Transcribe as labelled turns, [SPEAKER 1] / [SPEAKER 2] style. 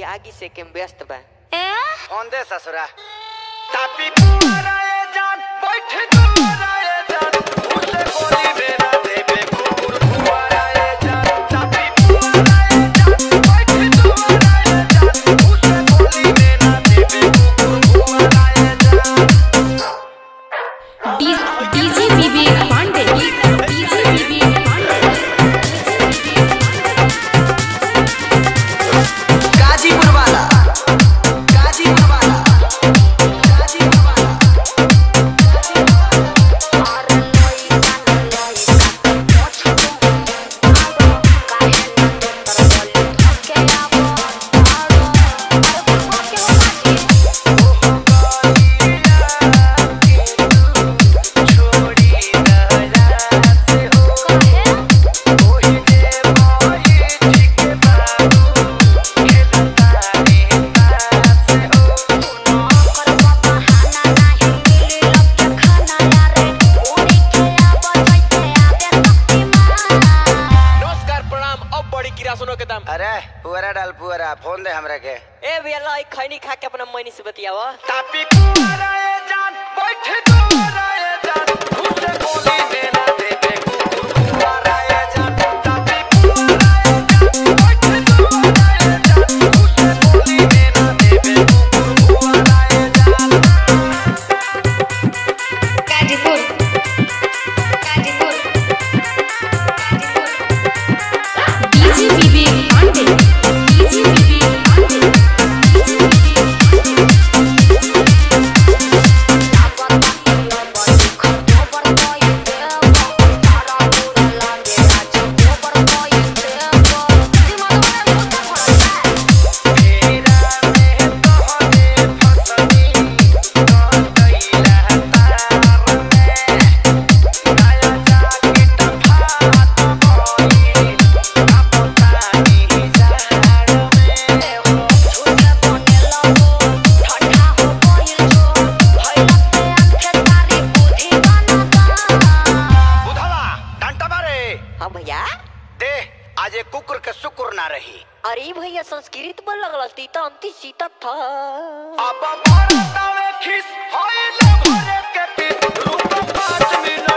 [SPEAKER 1] आगी से के व्यस्त बा।
[SPEAKER 2] फोन दे ससुरा। तापी पुअराए जान बैठ दुअराए जान उसे गोली मेरा देवे कुकुर पुअराए जान। तापी पुअराए जान बैठ दुअराए जान उसे गोली मेरा देवे कुकुर पुअराए जान।
[SPEAKER 3] DJ Vivek Pandey, DJ Vivek Pandey.
[SPEAKER 2] गाजीपुर वाला, गाजीपुर वाला, गाजीपुर वाला। अरे पुअरा डाल पुअरा फोन दे हमरा के।
[SPEAKER 1] ए भैया ला खैनी खा के अपना मनी से बतियावा।
[SPEAKER 2] तापी पुअराए जान बैठ दुअराए जान उसे गोली मेरा देवे कुकुर पुअराए जान। तापी पुअराए जान बैठ दुअराए जान उसे गोली मेरा देवे कुकुर पुअराए जान।
[SPEAKER 3] Ghazipur, Ghazipur, DJ Vivek Pandey, DJ Vivek Pandey, DJ
[SPEAKER 1] हाँ भैया
[SPEAKER 2] दे आज एक कुकुर के शुक्र ना रही।
[SPEAKER 1] अरे भैया संस्कृत बोल लगल तीता अंति सीता था।
[SPEAKER 2] अब भारत आवे खिस होइले भरे के तीस रूप 5 मिनट